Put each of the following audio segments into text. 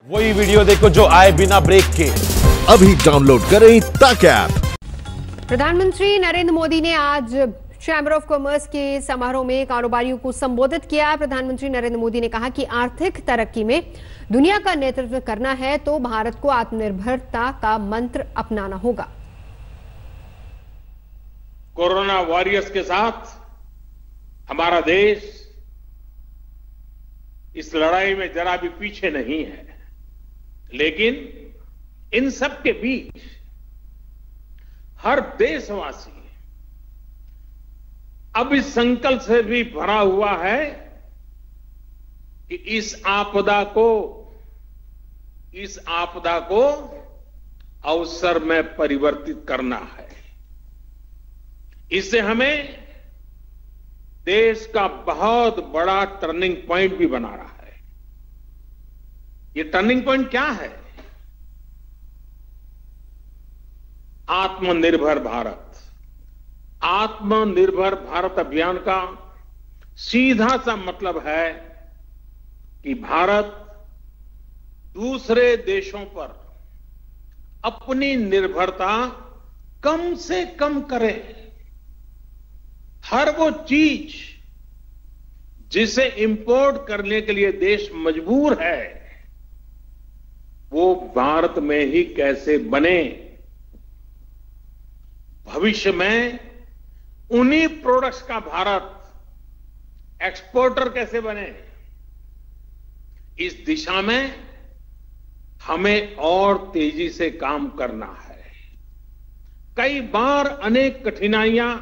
वही वीडियो देखो जो आए बिना ब्रेक के। अभी डाउनलोड करें तक ऐप। प्रधानमंत्री नरेंद्र मोदी ने आज चैम्बर ऑफ कॉमर्स के समारोह में कारोबारियों को संबोधित किया। प्रधानमंत्री नरेंद्र मोदी ने कहा कि आर्थिक तरक्की में दुनिया का नेतृत्व करना है तो भारत को आत्मनिर्भरता का मंत्र अपनाना होगा। कोरोना वॉरियर्स के साथ हमारा देश इस लड़ाई में जरा भी पीछे नहीं है, लेकिन इन सब के बीच हर देशवासी अब इस संकल्प से भी भरा हुआ है कि इस आपदा को अवसर में परिवर्तित करना है। इससे हमें देश का बहुत बड़ा टर्निंग पॉइंट भी बना रहा है। ये टर्निंग पॉइंट क्या है? आत्मनिर्भर भारत। आत्मनिर्भर भारत अभियान का सीधा सा मतलब है कि भारत दूसरे देशों पर अपनी निर्भरता कम से कम करे। हर वो चीज जिसे इंपोर्ट करने के लिए देश मजबूर है, वो भारत में ही कैसे बने। भविष्य में उन्हीं प्रोडक्ट्स का भारत एक्सपोर्टर कैसे बने, इस दिशा में हमें और तेजी से काम करना है। कई बार अनेक कठिनाइयां,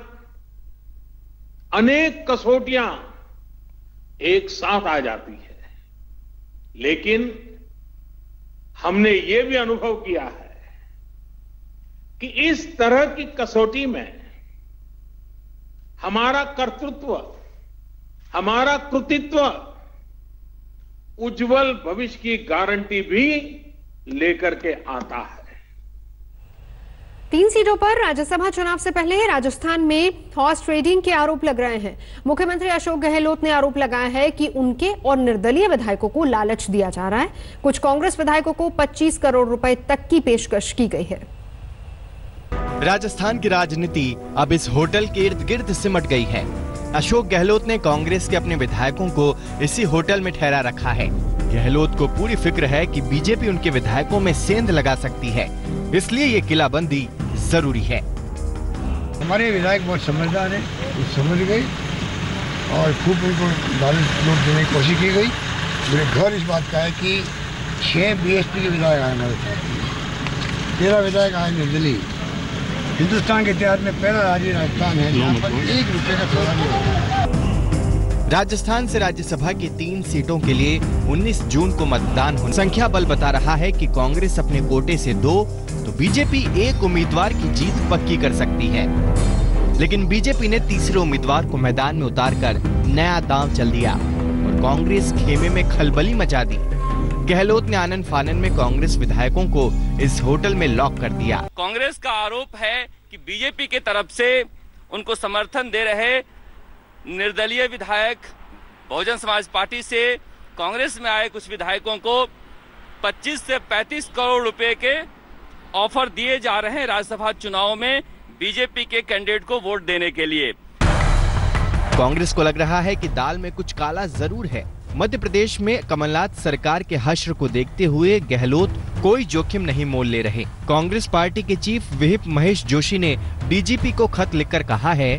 अनेक कसौटियां एक साथ आ जाती है, लेकिन हमने ये भी अनुभव किया है कि इस तरह की कसौटी में हमारा कर्तृत्व, हमारा कृतित्व उज्जवल भविष्य की गारंटी भी लेकर के आता है। 3 सीटों पर राज्यसभा चुनाव से पहले राजस्थान में हॉर्स ट्रेडिंग के आरोप लग रहे हैं। मुख्यमंत्री अशोक गहलोत ने आरोप लगाया है कि उनके और निर्दलीय विधायकों को लालच दिया जा रहा है। कुछ कांग्रेस विधायकों को 25 करोड़ रुपए तक की पेशकश की गई है। राजस्थान की राजनीति अब इस होटल के इर्द गिर्द सिमट गई है। अशोक गहलोत ने कांग्रेस के अपने विधायकों को इसी होटल में ठहरा रखा है। गहलोत को पूरी फिक्र है कि बीजेपी उनके विधायकों में सेंध लगा सकती है, इसलिए ये किलाबंदी जरूरी है। हमारे विधायक बहुत समझदार हैं, समझ गए और खूब उनको लालच देने की कोशिश की गई। मेरे घर इस बात का है कि 6 बीएसपी के विधायक आए हमारे साथ, 13 विधायक आए निर्दलीय। हिंदुस्तान के इतिहास में पहला राज्य राजस्थान है जहाँ पर 1 रुपये का सौदा नहीं होता। राजस्थान से राज्यसभा की 3 सीटों के लिए 19 जून को मतदान होने। संख्या बल बता रहा है कि कांग्रेस अपने कोटे से 2 तो बीजेपी 1 उम्मीदवार की जीत पक्की कर सकती है, लेकिन बीजेपी ने तीसरे उम्मीदवार को मैदान में उतारकर नया दांव चल दिया और कांग्रेस खेमे में खलबली मचा दी। गहलोत ने आनन फानन में कांग्रेस विधायकों को इस होटल में लॉक कर दिया। कांग्रेस का आरोप है कि बीजेपी के तरफ से उनको समर्थन दे रहे निर्दलीय विधायक, बहुजन समाज पार्टी से कांग्रेस में आए कुछ विधायकों को 25 से 35 करोड़ रुपए के ऑफर दिए जा रहे हैं राज्यसभा चुनाव में बीजेपी के कैंडिडेट को वोट देने के लिए। कांग्रेस को लग रहा है कि दाल में कुछ काला जरूर है। मध्य प्रदेश में कमलनाथ सरकार के हश्र को देखते हुए गहलोत कोई जोखिम नहीं मोल ले रहे। कांग्रेस पार्टी के चीफ व्हिप महेश जोशी ने डीजीपी को खत लिखकर कहा है,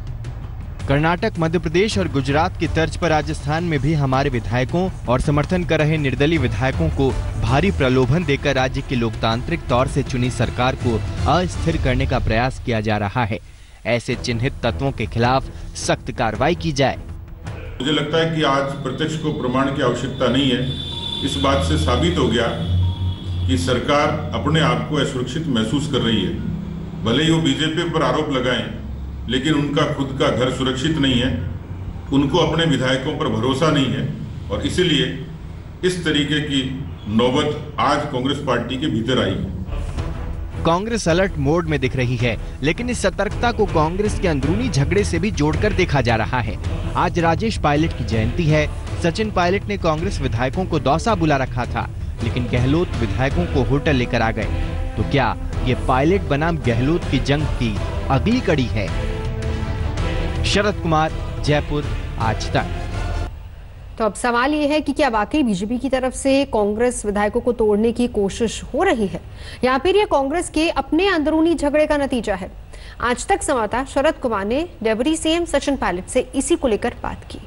कर्नाटक, मध्य प्रदेश और गुजरात की तर्ज पर राजस्थान में भी हमारे विधायकों और समर्थन कर रहे निर्दलीय विधायकों को भारी प्रलोभन देकर राज्य की लोकतांत्रिक तौर से चुनी सरकार को अस्थिर करने का प्रयास किया जा रहा है। ऐसे चिन्हित तत्वों के खिलाफ सख्त कार्रवाई की जाए। मुझे लगता है कि आज प्रत्यक्ष को प्रमाण की आवश्यकता नहीं है। इस बात से साबित हो गया कि सरकार अपने आप को असुरक्षित महसूस कर रही है। भले ही वो बीजेपी पर आरोप लगाएं, लेकिन उनका खुद का घर सुरक्षित नहीं है, उनको अपने विधायकों पर भरोसा नहीं है और इसीलिए इस तरीके की नौबत आज कांग्रेस पार्टी के भीतर आई है। कांग्रेस अलर्ट मोड में दिख रही है, लेकिन इस सतर्कता को कांग्रेस के अंदरूनी झगड़े से भी जोड़कर देखा जा रहा है। आज राजेश पायलट की जयंती है। सचिन पायलट ने कांग्रेस विधायकों को दौसा बुला रखा था। लेकिन गहलोत विधायकों को होटल लेकर आ गए। तो क्या ये पायलट बनाम गहलोत की जंग की अगली कड़ी है? शरद कुमार, जयपुर, आज तक। तो अब सवाल ये है कि क्या वाकई बीजेपी की तरफ से कांग्रेस विधायकों को तोड़ने की कोशिश हो रही है या फिर यह कांग्रेस के अपने अंदरूनी झगड़े का नतीजा है? आज तक संवाददाता शरद कुमार ने डेप्यूटी सीएम सचिन पायलट से इसी को लेकर बात की।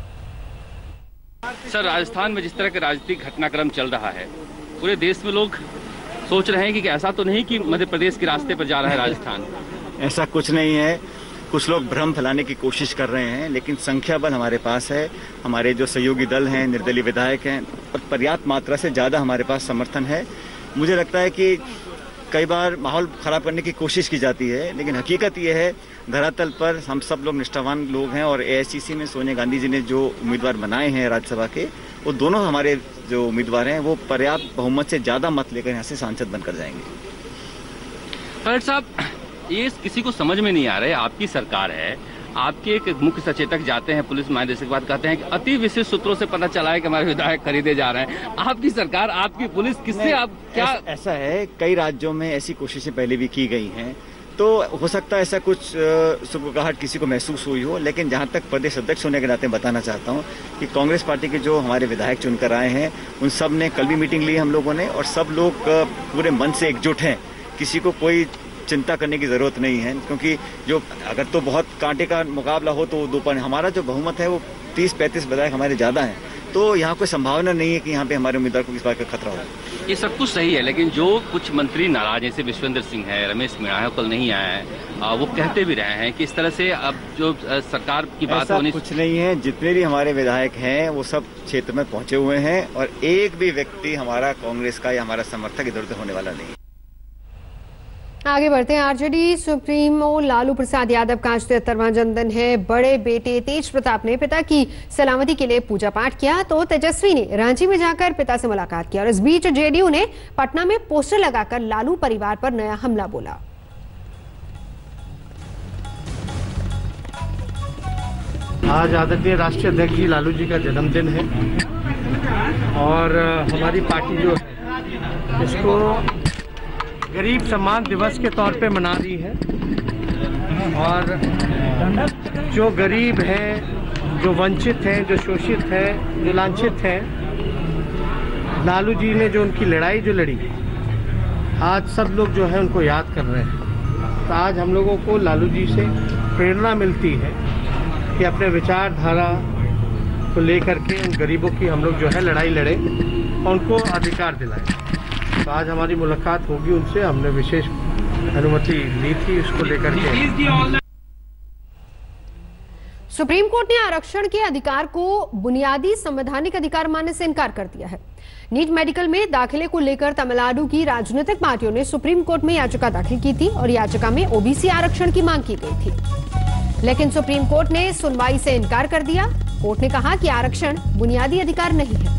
सर, राजस्थान में जिस तरह का राजनीतिक घटनाक्रम चल रहा है, पूरे देश में लोग सोच रहे हैं कि ऐसा तो नहीं कि मध्य प्रदेश के रास्ते पर जा रहा है राजस्थान। ऐसा कुछ नहीं है। कुछ लोग भ्रम फैलाने की कोशिश कर रहे हैं, लेकिन संख्या बल हमारे पास है। हमारे जो सहयोगी दल हैं, निर्दलीय विधायक हैं, और पर्याप्त मात्रा से ज़्यादा हमारे पास समर्थन है। मुझे लगता है कि कई बार माहौल खराब करने की कोशिश की जाती है, लेकिन हकीकत ये है धरातल पर हम सब लोग निष्ठावान लोग हैं। और एआईसीसी में सोनिया गांधी जी ने जो उम्मीदवार बनाए हैं राज्यसभा के, वो दोनों हमारे जो उम्मीदवार हैं वो पर्याप्त बहुमत से ज़्यादा मत लेकर यहाँ से सांसद बनकर जाएंगे। पायलट साहब, ये किसी को समझ में नहीं आ रहा है। आपकी सरकार है, आपके एक मुख्य सचेतक जाते हैं पुलिस महानिदेशक के बाद, कहते हैं कि अति विशेष सूत्रों से पता चला है कि हमारे विधायक खरीदे जा रहे हैं। आपकी सरकार, आपकी पुलिस, किससे आप क्या? ऐसा है, कई राज्यों में ऐसी कोशिशें पहले भी की गई हैं, तो हो सकता है ऐसा कुछ सुगबुगाहट किसी को महसूस हुई हो। लेकिन जहां तक प्रदेश अध्यक्ष होने के नाते बताना चाहता हूं कि कांग्रेस पार्टी के जो हमारे विधायक चुनकर आए हैं, उन सब ने कल भी मीटिंग ली हम लोगों ने, और सब लोग पूरे मन से एकजुट हैं। किसी को कोई चिंता करने की जरूरत नहीं है, क्योंकि जो अगर तो बहुत कांटे का मुकाबला हो तो दो, हमारा जो बहुमत है वो 30-35 विधायक हमारे ज्यादा हैं, तो यहाँ कोई संभावना नहीं है कि यहाँ पे हमारे उम्मीदवार को किस बात का खतरा हो। ये सब कुछ सही है, लेकिन जो कुछ मंत्री नाराज, जैसे विश्वेंद्र सिंह है, रमेश मीणा है, कल नहीं आया है, वो कहते भी रहे हैं कि इस तरह से अब जो सरकार की बात होनी। कुछ नहीं है। जितने भी हमारे विधायक हैं वो सब क्षेत्र में पहुंचे हुए हैं, और एक भी व्यक्ति हमारा कांग्रेस का या हमारा समर्थक इधर उधर होने वाला नहीं। आगे बढ़ते हैं। आरजेडी सुप्रीमो लालू प्रसाद यादव का आज 73वां जन्मदिन है। बड़े बेटे तेज प्रताप ने पिता की सलामती के लिए पूजा पाठ किया, तो तेजस्वी ने रांची में जाकर पिता से मुलाकात की। और इस बीच जेडीयू ने पटना में पोस्टर लगाकर लालू परिवार पर नया हमला बोला। आज आदरणीय राष्ट्रीय अध्यक्ष जी लालू जी का जन्मदिन है, और हमारी पार्टी जो है इसको गरीब सम्मान दिवस के तौर पे मना रही है। और जो गरीब हैं, जो वंचित हैं, जो शोषित हैं, जो लांछित हैं, लालू जी ने जो उनकी लड़ाई जो लड़ी, आज सब लोग जो है उनको याद कर रहे हैं। तो आज हम लोगों को लालू जी से प्रेरणा मिलती है कि अपने विचारधारा को लेकर के उन गरीबों की हम लोग जो है लड़ाई लड़े और उनको अधिकार दिलाएं। तो आज हमारी मुलाकात होगी उनसे, हमने विशेष अनुमति ली थी उसको लेकर के। सुप्रीम कोर्ट ने आरक्षण के अधिकार को बुनियादी संवैधानिक अधिकार मानने से इनकार कर दिया है। नीट मेडिकल में दाखिले को लेकर तमिलनाडु की राजनीतिक पार्टियों ने सुप्रीम कोर्ट में याचिका दाखिल की थी, और याचिका में ओबीसी आरक्षण की मांग की गई थी, लेकिन सुप्रीम कोर्ट ने सुनवाई से इनकार कर दिया। कोर्ट ने कहा कि आरक्षण बुनियादी अधिकार नहीं है।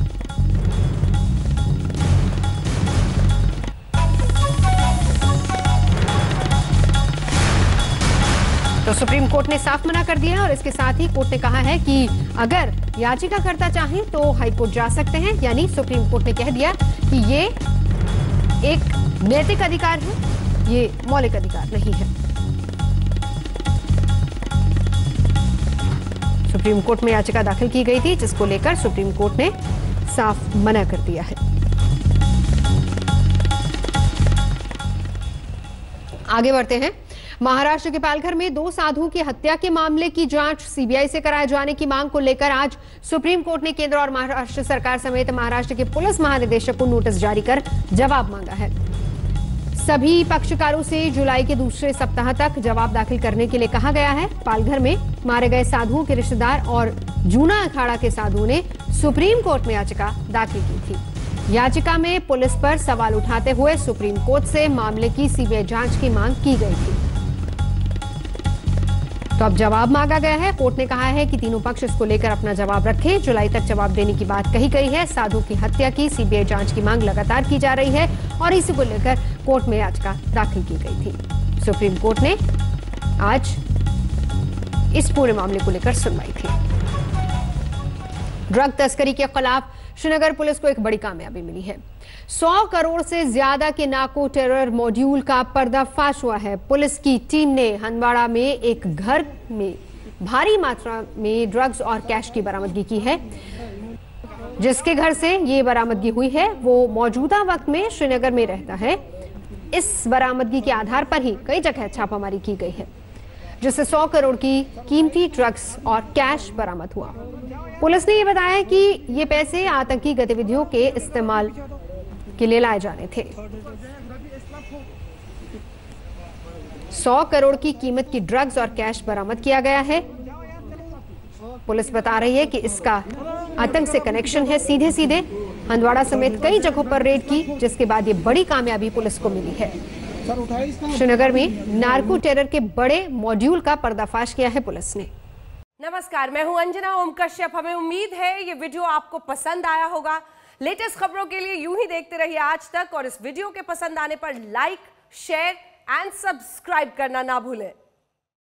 तो सुप्रीम कोर्ट ने साफ मना कर दिया है, और इसके साथ ही कोर्ट ने कहा है कि अगर याचिकाकर्ता चाहें तो हाईकोर्ट जा सकते हैं। यानी सुप्रीम कोर्ट ने कह दिया कि ये एक नैतिक अधिकार है, ये मौलिक अधिकार नहीं है। सुप्रीम कोर्ट में याचिका दाखिल की गई थी, जिसको लेकर सुप्रीम कोर्ट ने साफ मना कर दिया है। आगे बढ़ते हैं। महाराष्ट्र के पालघर में 2 साधुओं की हत्या के मामले की जांच सीबीआई से कराए जाने की मांग को लेकर आज सुप्रीम कोर्ट ने केंद्र और महाराष्ट्र सरकार समेत महाराष्ट्र के पुलिस महानिदेशक को नोटिस जारी कर जवाब मांगा है। सभी पक्षकारों से जुलाई के दूसरे सप्ताह तक जवाब दाखिल करने के लिए कहा गया है। पालघर में मारे गए साधुओं के रिश्तेदार और जूना अखाड़ा के साधुओं ने सुप्रीम कोर्ट में याचिका दाखिल की थी। याचिका में पुलिस पर सवाल उठाते हुए सुप्रीम कोर्ट से मामले की सीबीआई जांच की मांग की गई थी। तो अब जवाब मांगा गया है। कोर्ट ने कहा है कि तीनों पक्ष इसको लेकर अपना जवाब रखें। जुलाई तक जवाब देने की बात कही गई है। साधु की हत्या की सीबीआई जांच की मांग लगातार की जा रही है, और इसी को लेकर कोर्ट में याचिका दाखिल की गई थी। सुप्रीम कोर्ट ने आज इस पूरे मामले को लेकर सुनवाई थी। ड्रग तस्करी के खिलाफ श्रीनगर पुलिस को एक बड़ी कामयाबी मिली है। 100 करोड़ से ज्यादा के नार्को टेरर मॉड्यूल का पर्दाफाश हुआ है। पुलिस की टीम ने हंदवाड़ा में एक घर में भारी मात्रा में ड्रग्स और कैश की बरामदगी की है। जिसके घर से ये बरामदगी हुई है वो मौजूदा वक्त में श्रीनगर में रहता है। इस बरामदगी के आधार पर ही कई जगह छापामारी की गई है, जिससे 100 करोड़ की कीमती ड्रग्स और कैश बरामद हुआ। पुलिस ने यह बताया कि ये पैसे आतंकी गतिविधियों के इस्तेमाल के लिए लाए जाने थे। 100 करोड़ की कीमत की ड्रग्स और कैश बरामद किया गया है। पुलिस बता रही है कि इसका आतंक से कनेक्शन है। सीधे सीधे हंदवाड़ा समेत कई जगहों पर रेड की, जिसके बाद ये बड़ी कामयाबी पुलिस को मिली है। श्रीनगर में नार्को टेरर के बड़े मॉड्यूल का पर्दाफाश किया है पुलिस ने। नमस्कार, मैं हूं अंजना ओम कश्यप। हमें उम्मीद है ये वीडियो आपको पसंद आया होगा। लेटेस्ट खबरों के लिए यूं ही देखते रहिए आज तक, और इस वीडियो के पसंद आने पर लाइक, शेयर एंड सब्सक्राइब करना ना भूलें।